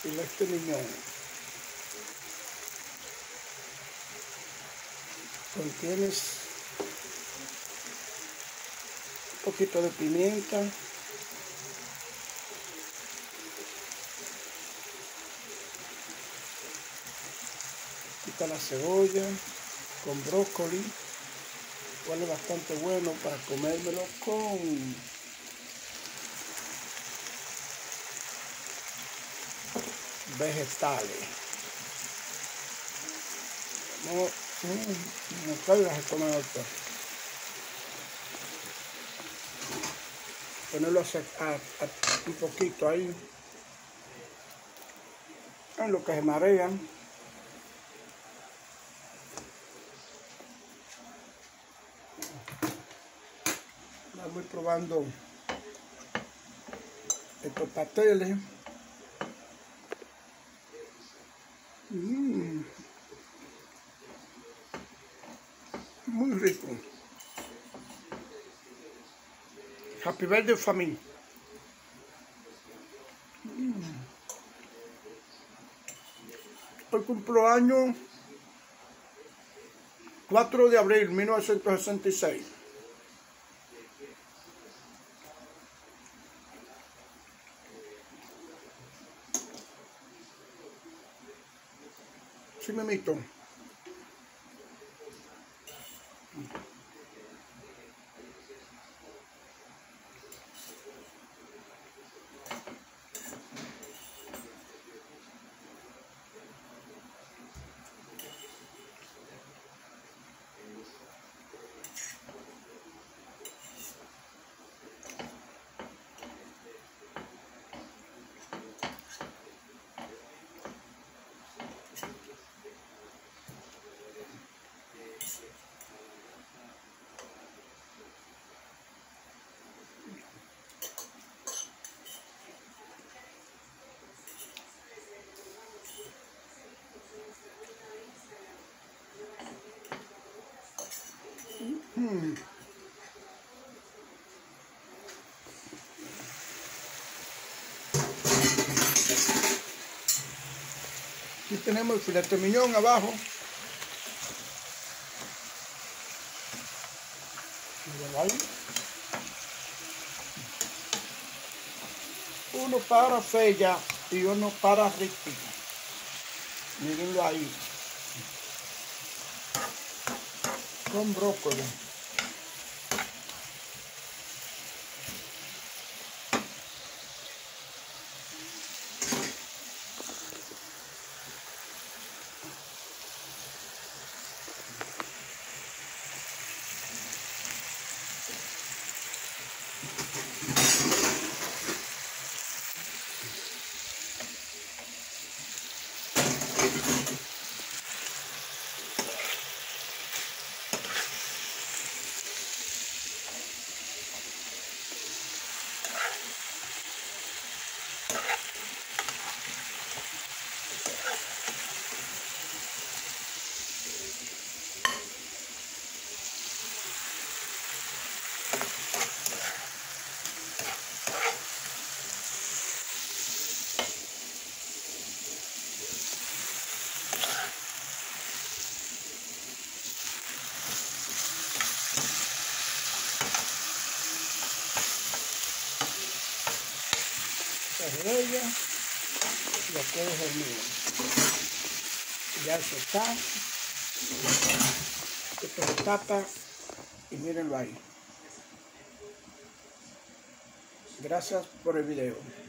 y este limón. Contienes un poquito de pimienta, quita la cebolla con brócoli, huele bastante bueno para comérmelo con vegetales. No caigas a comer esto. Ponerlo a un poquito ahí, en lo que se marean. Voy probando estos pasteles. Muy rico. Happy birthday family. Hoy cumplo año 4 de abril 1966. Sí, memito. Aquí tenemos el filete miñón abajo. Uno para Fella y uno para Ricky. Mírenlo ahí. Con brócoli. De ella y aquí es el mío. Ya eso está. Esto se tapa y mírenlo ahí. Gracias por el video.